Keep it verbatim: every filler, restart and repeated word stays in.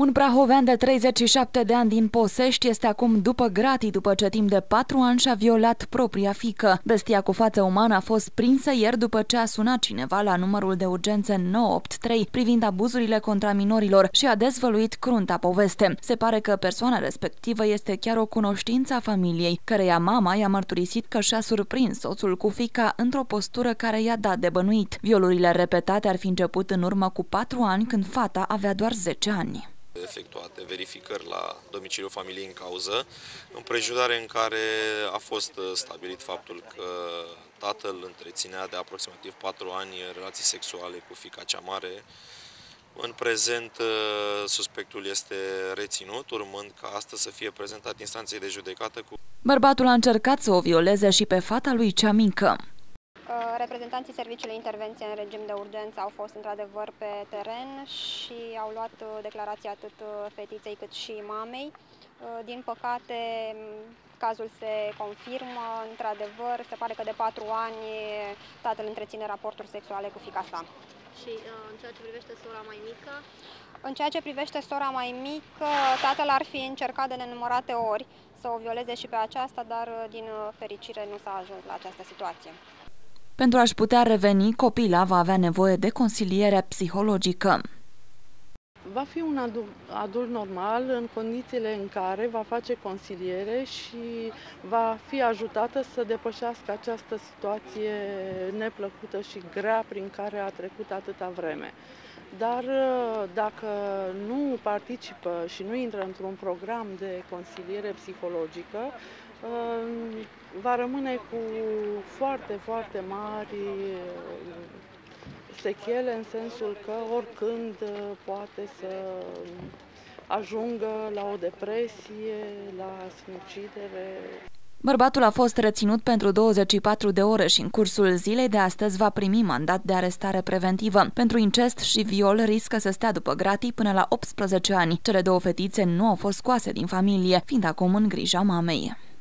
Un prahovean de treizeci și șapte de ani din Posești este acum după gratii după ce timp de patru ani și-a violat propria fiică. Bestia cu față umană a fost prinsă ieri după ce a sunat cineva la numărul de urgențe nouă opt trei privind abuzurile contra minorilor și a dezvăluit crunta poveste. Se pare că persoana respectivă este chiar o cunoștință a familiei, căreia mama i-a mărturisit că și-a surprins soțul cu fiica într-o postură care i-a dat de bănuit. Violurile repetate ar fi început în urmă cu patru ani, când fata avea doar zece ani. Efectuate verificări la domiciliul familiei în cauză, împrejurare în care a fost stabilit faptul că tatăl întreținea de aproximativ patru ani relații sexuale cu fiica cea mare. În prezent, suspectul este reținut, urmând ca astăzi să fie prezentat instanței de judecată cu... Bărbatul a încercat să o violeze și pe fata lui cea mică. Reprezentanții Serviciului Intervenție în regim de urgență au fost într-adevăr pe teren și au luat declarații atât fetiței cât și mamei. Din păcate, cazul se confirmă, într-adevăr, se pare că de patru ani tatăl întreține raporturi sexuale cu fiica sa. Și în ceea ce privește sora mai mică? În ceea ce privește sora mai mică, tatăl ar fi încercat de nenumărate ori să o violeze și pe aceasta, dar din fericire nu s-a ajuns la această situație. Pentru a-și putea reveni, copila va avea nevoie de consiliere psihologică. Va fi un adult normal în condițiile în care va face consiliere și va fi ajutată să depășească această situație neplăcută și grea prin care a trecut atâta vreme. Dar dacă nu participă și nu intră într-un program de consiliere psihologică, va rămâne cu foarte, foarte mari sechele, în sensul că oricând poate să ajungă la o depresie, la sinucidere. Bărbatul a fost reținut pentru douăzeci și patru de ore și în cursul zilei de astăzi va primi mandat de arestare preventivă. Pentru incest și viol riscă să stea după gratii până la optsprezece ani. Cele două fetițe nu au fost scoase din familie, fiind acum în grija mamei.